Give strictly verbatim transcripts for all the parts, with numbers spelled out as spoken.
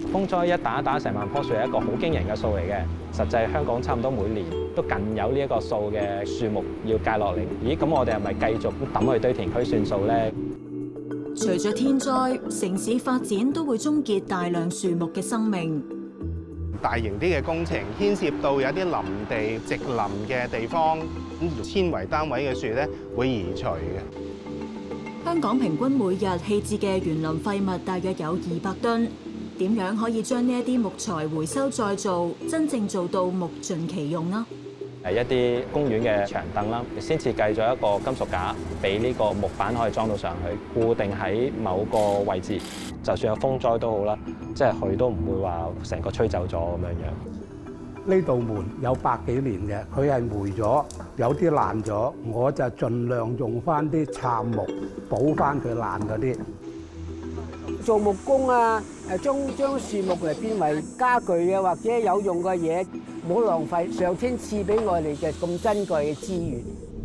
風災一打一打成萬棵樹係一個好驚人嘅數嚟嘅，實際香港差唔多每年都近有呢一個數嘅樹木要戒落嚟。咦，咁我哋係咪繼續抌去堆填區算數咧？ 隨着天災，城市發展都會終結大量樹木嘅生命。 大型啲嘅工程牽涉到有啲林地、植林嘅地方，咁纖維單位嘅樹咧會移除嘅。 香港平均每日棄置嘅園林廢物大約有二百噸。點樣可以將呢一啲木材回收再造，真正做到物盡其用呢？ 係一啲公園嘅長凳啦，先設計咗一個金屬架，俾呢個木板可以裝到上去，固定喺某個位置。就算有風災都好啦，即係佢都唔會話成個吹走咗咁樣樣。 呢道門有百幾年嘅，佢係霉咗，有啲爛咗，我就盡量用翻啲杉木補翻佢爛嗰啲。 做木工啊，誒將將樹木嚟變為家具啊，或者有用嘅嘢，唔好浪費上天賜俾我哋嘅咁珍貴嘅資源。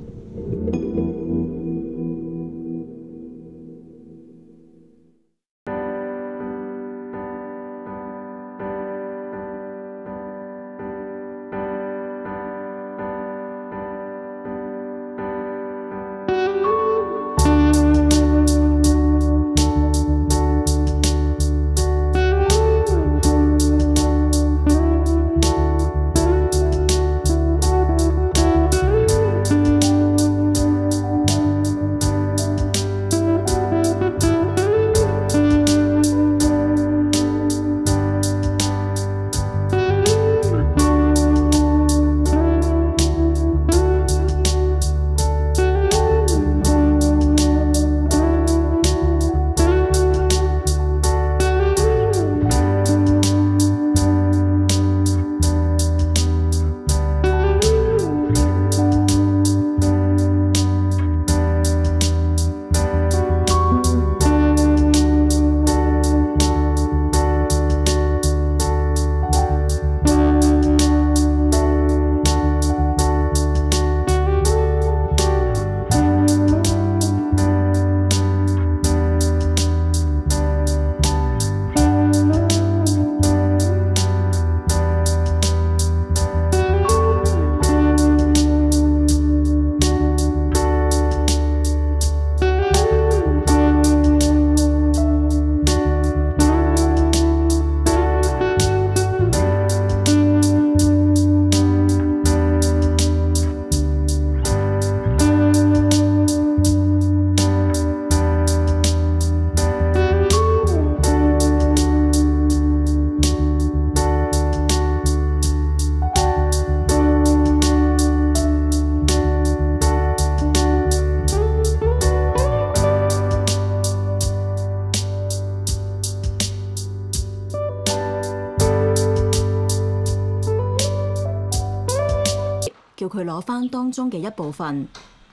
叫佢攞返當中嘅一部分。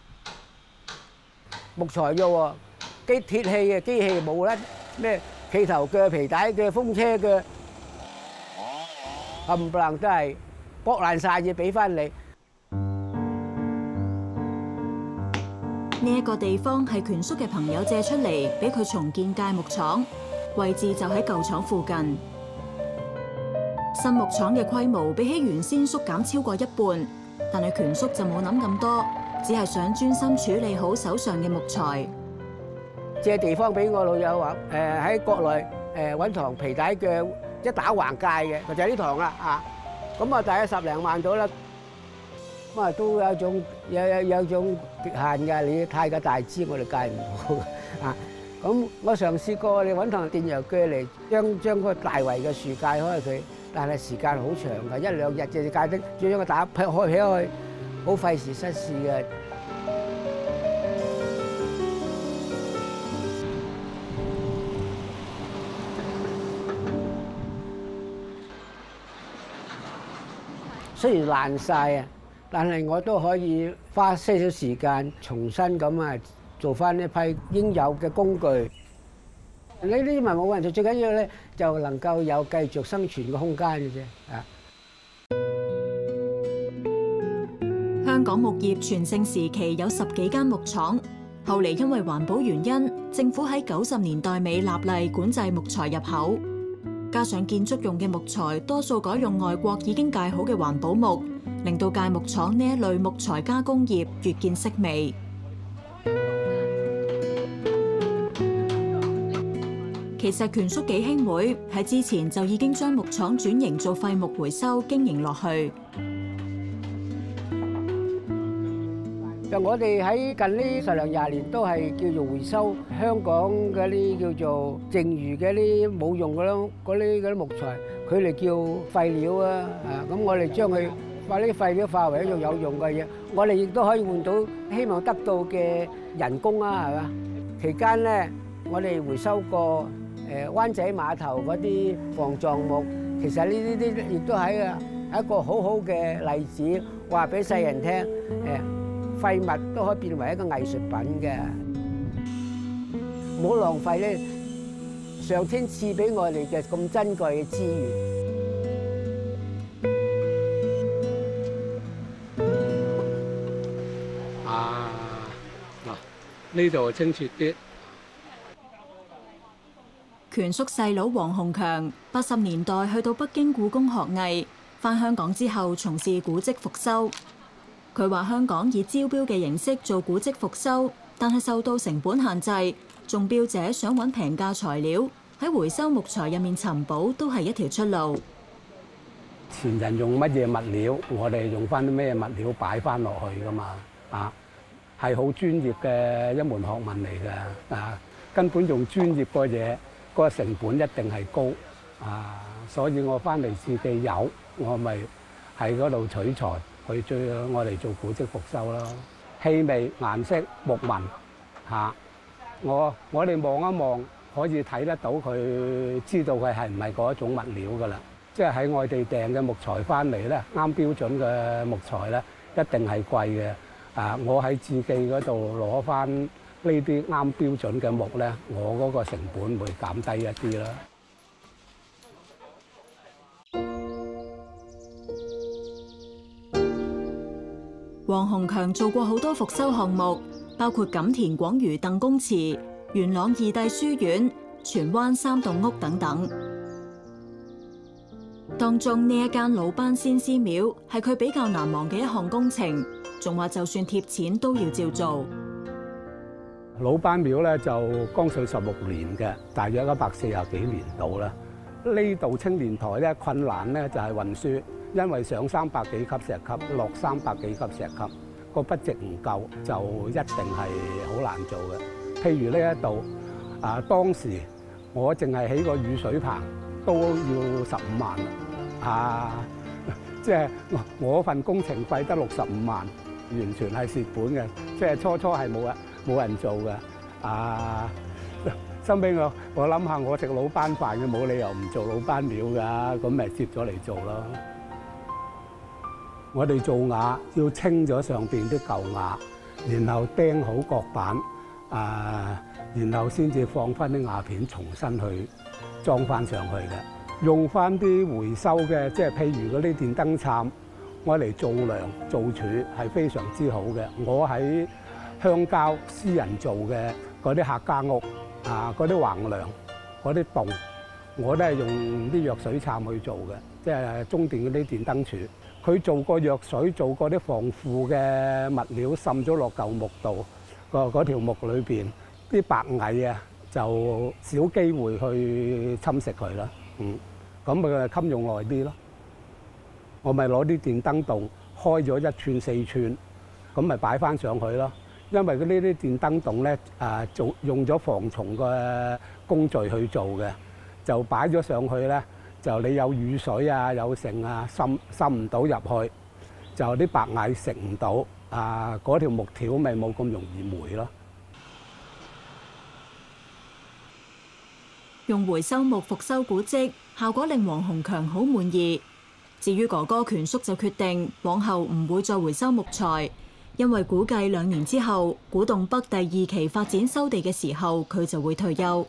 木材啫喎，機鐵器嘅機器冇啦，咩企頭嘅皮帶嘅風車嘅，冚唪唥都係剝爛晒要俾翻你。 呢一個地方係權叔嘅朋友借出嚟，俾佢重建鎅木廠，位置就喺舊廠附近。新木廠嘅規模比起原先縮減超過一半，但係權叔就冇諗咁多，只係想專心處理好手上嘅木材。 借地方俾我老友話，誒喺國內誒揾堂皮帶嘅一打橫界嘅，就係呢堂啦啊！咁啊，大概十零萬到啦。咁啊，都有種有有有種極限㗎，你太過大支，我哋戒唔到啊！咁我嘗試過，你揾堂電油鋸嚟將將嗰個大圍嘅樹戒開佢，但係時間好長㗎，一兩日就戒得，再將佢打劈開劈開，好費時失事嘅。雖然爛晒啊，但係我都可以花些少時間重新咁啊做翻呢批應有嘅工具。呢啲咪冇人做，最緊要咧就能夠有繼續生存嘅空間嘅啫啊！ 香港木業全盛時期有十幾間木廠，後嚟因為環保原因，政府喺九十年代尾立例管制木材入口。 加上建築用嘅木材多數改用外國已經界好嘅環保木，令到鎅木廠呢一類木材加工業越見式微。其實權叔幾兄妹喺之前就已經將木廠轉型做廢木回收經營落去。 就我哋喺近呢十零廿年都係叫做回收香港嗰啲叫做剩餘嘅啲冇用嘅咯，嗰啲嗰啲木材，佢哋叫廢料啊，啊咁我哋將佢把呢啲廢料化為一種有用嘅嘢，我哋亦都可以換到希望得到嘅人工啊，係嘛？期間咧，我哋回收過誒灣仔碼頭嗰啲防撞木，其實呢啲啲亦都係啊一個好好嘅例子，話俾世人聽誒。廢物都可以變為一個藝術品嘅，唔好浪費咧！上天賜俾我哋嘅咁珍貴嘅資源。 啊，嗱，呢度清澈啲。 權叔細佬黃洪強八十年代去到北京故宮學藝，返香港之後從事古蹟復修。佢話香港以招標嘅形式做古蹟復修，但係受到成本限制，中標者想揾平價材料喺回收木材入面尋寶都係一條出路。 前人用乜嘢物料，我哋用翻啲咩物料擺翻落去噶嘛？啊，係好專業嘅一門學問嚟嘅啊！根本用專業個嘢，個成本一定係高啊！所以我翻嚟自己有，我咪喺嗰度取材。去追我哋做古蹟復修咯，氣味、顏色、木紋嚇，我我哋望一望可以睇得到佢，知道佢係唔係嗰一種物料噶啦。即係喺外地訂嘅木材翻嚟咧，啱標準嘅木材咧，一定係貴嘅。啊，我喺自己嗰度攞翻呢啲啱標準嘅木咧，我嗰個成本會減低一啲啦。 黃洪強做過好多復修項目，包括錦田廣餘鄧公祠、元朗義帝書院、荃灣三棟屋等等。當中呢一間魯班先師廟係佢比較難忘嘅一項工程，仲話就算貼錢都要照做。 魯班廟咧就光緒十六年嘅，大約一百四十幾年度啦。呢度青年台咧困難咧就係運輸。因為上三百幾級石級，落三百幾級石級，個筆值唔夠，就一定係好難做嘅。譬如呢一度啊，當時我淨係起個雨水棚都要十五萬啊！即係我份工程費得六十五萬，完全係蝕本嘅。即係初初係冇人冇人做嘅啊！收尾我我諗下，我食魯班飯嘅，冇理由唔做魯班廟㗎，咁咪接咗嚟做咯。我哋做瓦要清咗上邊啲舊瓦，然後釘好角板，啊，然後先至放翻啲瓦片重新去裝翻上去嘅。用翻啲回收嘅，即係譬如嗰啲電燈杉，我嚟做梁做柱係非常之好嘅。我喺鄉郊私人做嘅嗰啲客家屋啊，嗰啲橫梁、嗰啲棟，我都係用啲藥水杉去做嘅，即係中電嗰啲電燈柱。佢做過藥水，做過啲防腐嘅物料滲咗落舊木度，個嗰條木裏邊啲白蟻啊，就少機會去侵蝕佢啦。嗯，咁咪襟用耐啲咯。我咪攞啲電燈洞開咗一寸四寸，咁咪擺翻上去咯。因為佢呢啲電燈洞咧，啊做用咗防蟲嘅工序去做嘅，就擺咗上去咧。就你有雨水啊，有剩啊，滲滲唔到入去，就啲白蟻食唔到，啊嗰條木條咪冇咁容易霉咯。 用回收木復修古蹟，效果令黃洪強好滿意。至於哥哥權叔就決定往後唔會再回收木材，因為估計兩年之後古洞北第二期發展收地嘅時候，佢就會退休。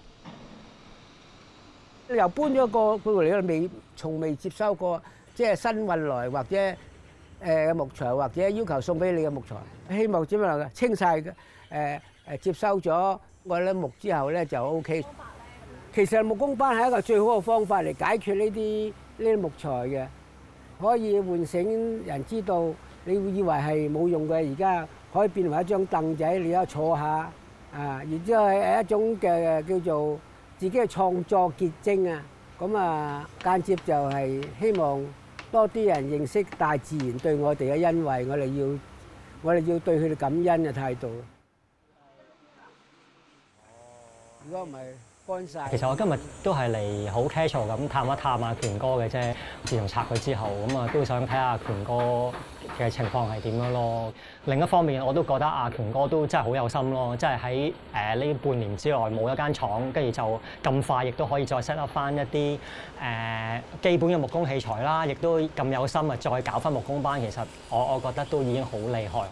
又搬咗個佢嚟，未從未接收過，即係新運來或者誒嘅木材，或者要求送俾你嘅木材，希望點樣能夠清晒嘅誒誒接收咗我啲木之後咧就 O K。 其實木工班係一個最好嘅方法嚟解決呢啲呢啲木材嘅，可以喚醒人知道，你會以為係冇用嘅，而家可以變為一張凳仔，你一坐下啊，然之後係一種嘅叫做自己嘅創作結晶啊。咁啊，間接就係希望多啲人認識大自然對我哋嘅恩惠，我哋要我哋要對佢哋感恩嘅態度。如果唔係乾晒。 其實我今日都係嚟好 casual 咁探一探阿權哥嘅啫。自從拆佢之後，咁啊都想睇下權哥嘅情況係點樣咯。另一方面，我都覺得阿權哥都真係好有心咯，即係喺誒呢半年之內冇一間廠，跟住就咁快，亦都可以再 set up 翻一啲誒、呃、基本嘅木工器材啦，亦都咁有心啊，再搞翻木工班。其實我我覺得都已經好厲害。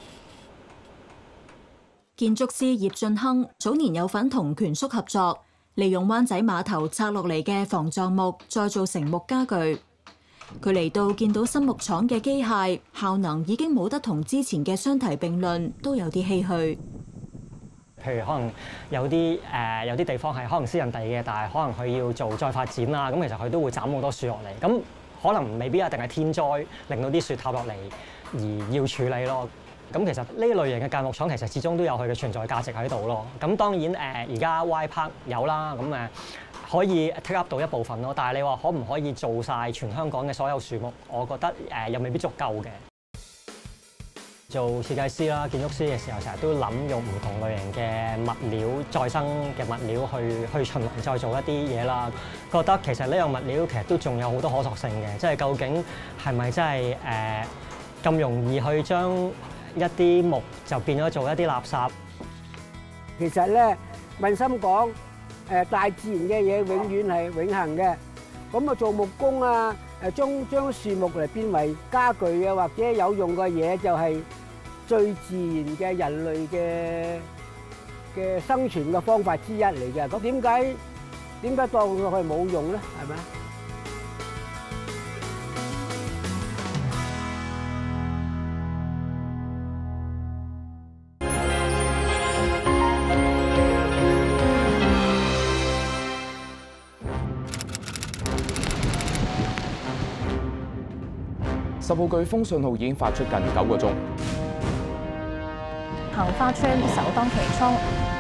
建築師葉進亨早年有份同權叔合作，利用灣仔碼頭拆落嚟嘅防撞木再做成木家具。佢嚟到見到新木廠嘅機械效能已經冇得同之前嘅相提並論，都有啲唏噓。 譬如可能有啲誒、呃、有啲地方係可能私人地嘅，但係可能佢要做再發展啦，咁其實佢都會斬好多樹落嚟。咁可能未必一定係天災令到啲樹塌落嚟而要處理咯。咁其實呢類型嘅鎅木廠其實始終都有佢嘅存在價值喺度咯。咁當然誒而家 Y Park 有啦，咁誒可以 take up 到一部分咯。但係你話可唔可以做晒全香港嘅所有樹木？我覺得誒又未必足夠嘅。做設計師啦、建築師嘅時候，成日都諗用唔同類型嘅物料、再生嘅物料去去循環再做一啲嘢啦。覺得其實呢樣物料其實都仲有好多可塑性嘅，即係究竟係咪真係誒咁容易去將一啲木就變咗做一啲垃圾？ 其實咧，問心講，誒大自然嘅嘢永遠係永恆嘅。咁啊，做木工啊，誒將將樹木嚟變為家具啊，或者有用嘅嘢，就係最自然嘅人類嘅嘅生存嘅方法之一嚟嘅。咁點解點解當佢係冇用咧？係咪？ 十號颶風信號已經發出近九個鐘。 杏花村首當其衝。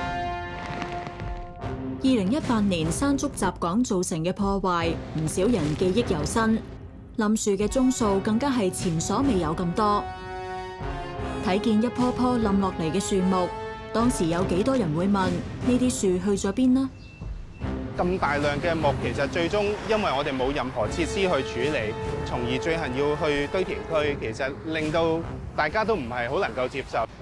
二零一八年山竹襲港造成嘅破壞，唔少人記憶猶新。冧樹嘅宗數更加係前所未有咁多。睇見一棵棵冧落嚟嘅樹木，當時有幾多人會問呢啲樹去咗邊呢？ 咁大量嘅木，其實最終因為我哋冇任何設施去處理，從而最後要去堆填區，其實令到大家都唔係好能夠接受。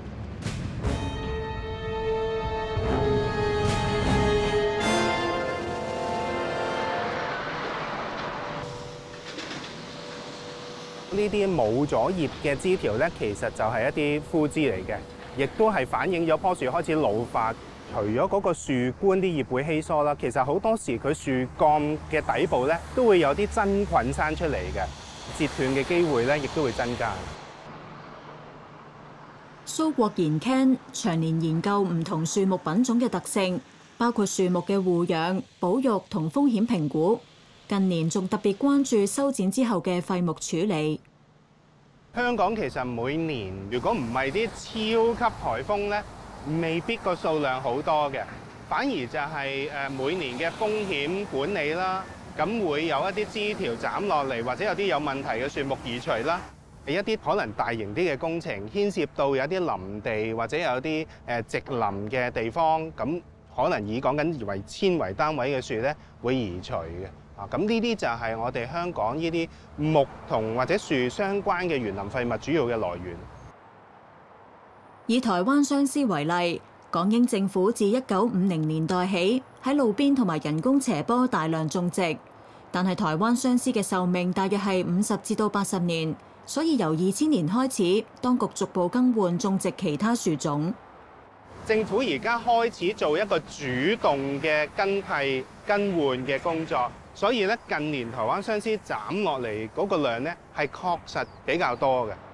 呢啲冇咗葉嘅枝條咧，其實就係一啲枯枝嚟嘅，亦都係反映咗棵樹開始老化。除咗嗰個樹冠啲葉會稀疏啦，其實好多時佢樹幹嘅底部咧都會有啲真菌生出嚟嘅，折斷嘅機會咧亦都會增加。 蘇國賢 Ken 長年研究唔同樹木品種嘅特性，包括樹木嘅護養、保育同風險評估。近年仲特別關注修剪之後嘅廢木處理。 香港其實每年如果唔係啲超級颱風咧，未必個數量好多嘅，反而就係誒每年嘅風險管理啦，咁會有一啲枝條斬落嚟，或者有啲有問題嘅樹木移除啦。一啲可能大型啲嘅工程，牽涉到有啲林地或者有啲誒植林嘅地方，咁可能以講緊為纖維單位嘅樹咧，會移除嘅。啊，咁呢啲就係我哋香港呢啲木同或者樹相關嘅園林廢物主要嘅來源。 以台灣相思為例，港英政府自一九五零年代起喺路邊同埋人工斜坡大量種植，但係台灣相思嘅壽命大約係五十至到八十年，所以由二千年開始，當局逐步更換種植其他樹種。 政府而家開始做一個主動嘅更替更換嘅工作，所以咧近年台灣相思斬落嚟嗰個量咧係確實比較多嘅。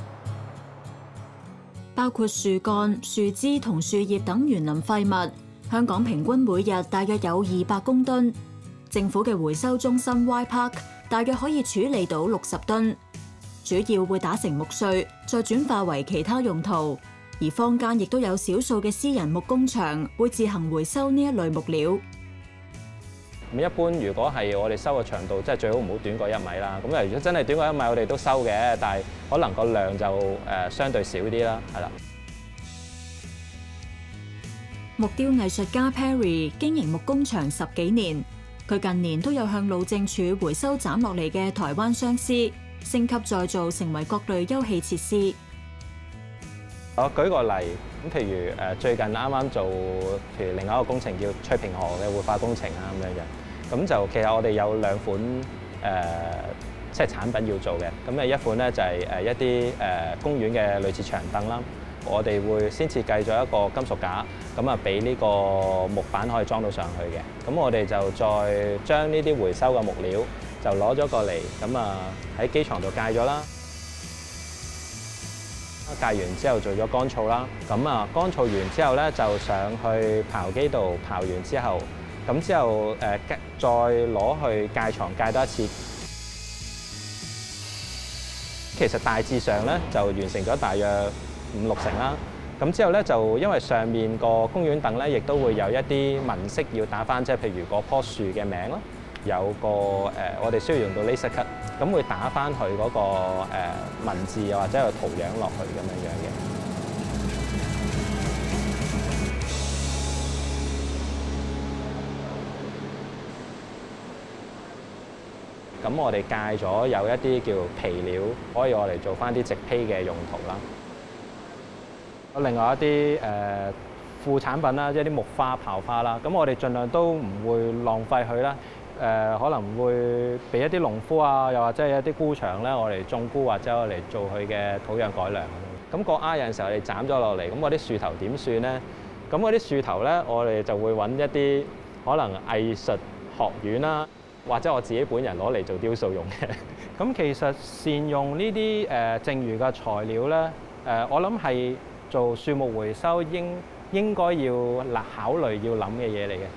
包括樹幹、樹枝同樹葉等園林廢物， 香港平均每日大約有二百公噸，政府嘅回收中心 Y Park 大約可以處理到六十噸，主要會打成木碎，再轉化為其他用途。而坊間亦都有少數嘅私人木工場會自行回收呢一類木料。 咁一般如果係我哋收嘅長度，即係最好唔好短過一米啦。咁啊，如果真係短過一米，我哋都收嘅，但係可能個量就誒相對少啲啦，係啦。 木雕藝術家 Perry 經營木工場十幾年，佢近年都有向路政署回收斬落嚟嘅台灣相思，升級再造成為各類休憩設施。 我舉個例，咁譬如誒最近啱啱做，譬如另外一個工程叫翠屏河嘅活化工程啊咁樣嘅，咁就其實我哋有兩款誒、呃、即係產品要做嘅，咁誒一款咧就係誒一啲誒公園嘅類似長凳啦。我哋會先設計咗一個金屬架，咁啊俾呢個木板可以裝到上去嘅。咁我哋就再將呢啲回收嘅木料就攞咗過嚟，咁啊喺機床度戒咗啦。戒完之後做咗乾燥啦，咁啊乾燥完之後咧就上去刨機度刨完之後，咁之後誒再攞去戒床戒多一次。其實大致上咧就完成咗大約五六成啦，咁之後咧就因為上面個公園凳咧，亦都會有一啲紋飾要打返，即係譬如嗰棵樹嘅名咯，有個誒、呃、我哋需要用到 laser cut，咁會打返佢嗰個誒、呃、文字又或者個圖樣落去咁樣樣嘅。咁我哋戒咗有一啲叫皮料，可以我嚟做返啲直披嘅用途啦。另外一啲誒、呃、副產品啦，即係啲木花、刨花啦，咁我哋盡量都唔會浪費佢啦。誒、呃、可能會俾一啲農夫啊，又或者係一啲菇場咧，我嚟種菇或者我嚟做佢嘅土壤改良。咁個丫有陣時候我哋斬咗落嚟，咁嗰啲樹頭點算咧？咁嗰啲樹頭咧，我哋就會揾一啲可能藝術學院啦，或者我自己本人攞嚟做雕塑用嘅。咁其實善用呢啲誒剩餘嘅材料咧，誒、呃、我諗係做樹木回收應應該要考慮要諗嘅嘢嚟嘅。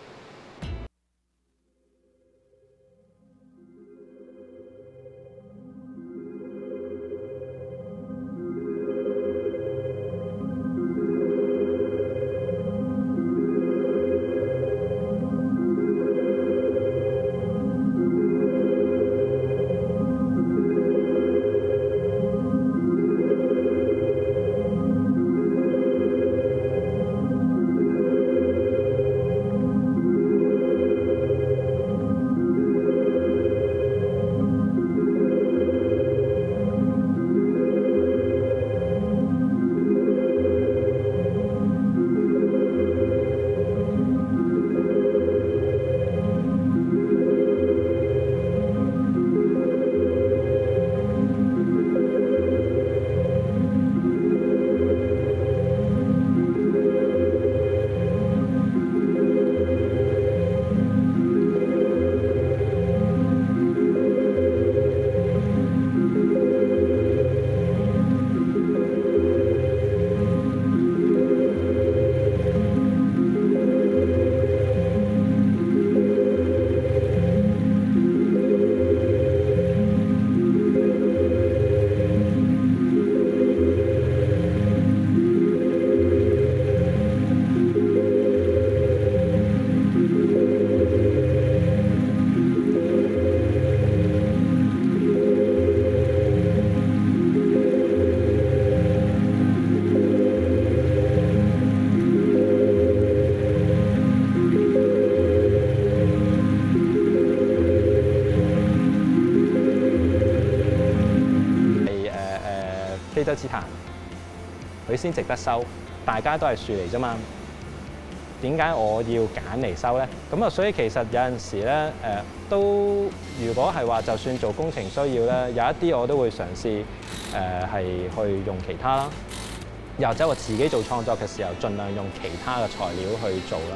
非洲紫檀，佢先值得收，大家都係樹嚟啫嘛。點解我要揀嚟收咧？咁啊，所以其實有陣時咧，誒、呃、都如果係話，就算做工程需要咧，有一啲我都會嘗試誒係去用其他啦，又或者我自己做創作嘅時候，盡量用其他嘅材料去做啦。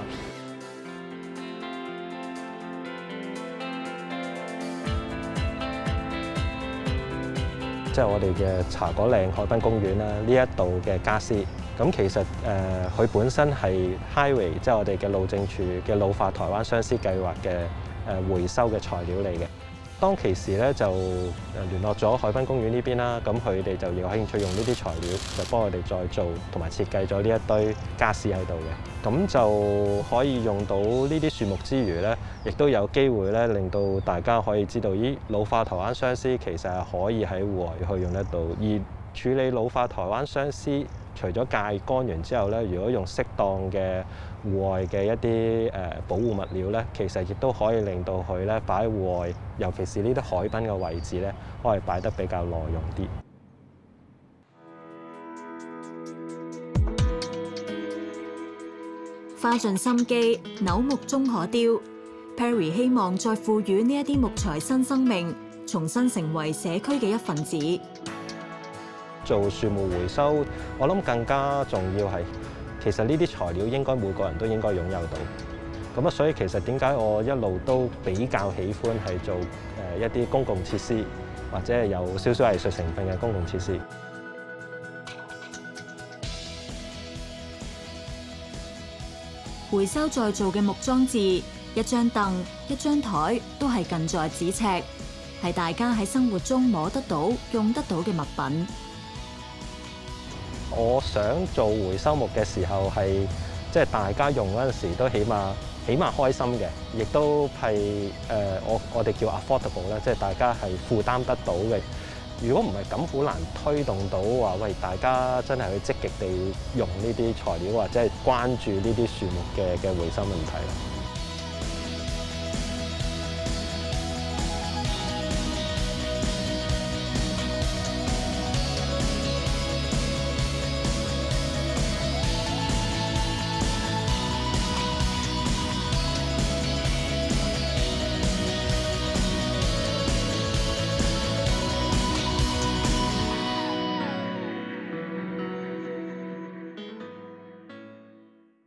即係我哋嘅茶果嶺海濱公園啦，呢一度嘅家私咁其實誒佢本身係 Highway，即係我哋嘅路政署嘅老化台灣相思計劃嘅誒回收嘅材料嚟嘅。當其時咧就誒聯絡咗海濱公園呢邊啦，咁佢哋就有興趣用呢啲材料，就幫我哋再做同埋設計咗呢一堆傢俬喺度嘅。咁就可以用到呢啲樹木之餘咧，亦都有機會咧令到大家可以知道，咦，老化台灣相思其實係可以喺戶外去用得到。而處理老化台灣相思，除咗戒乾完之後咧，如果用適當嘅戶外嘅一啲誒保護物料咧，其實亦都可以令到佢咧擺喺戶外，尤其是呢啲海濱嘅位置咧，可以擺得比較耐用啲。 花盡心機，朽木終可雕。Perry 希望再賦予呢一啲木材新生命，重新成為社區嘅一份子。 做樹木回收，我諗更加重要係，其實呢啲材料應該每個人都應該擁有到。咁啊，所以其實點解我一路都比較喜歡係做誒一啲公共設施，或者係有少少藝術成分嘅公共設施。 回收再造嘅木裝置，一張凳、一張台都係近在咫尺，係大家喺生活中摸得到、用得到嘅物品。 我想做回收木嘅時候係，即係大家用嗰陣時都起碼起碼開心嘅，亦都係誒我我哋叫 affordable 啦，即係大家係負擔得到嘅。如果唔係咁，好難推動到話喂，大家真係去積極地用呢啲材料，或者係關注呢啲樹木嘅嘅回收問題啦。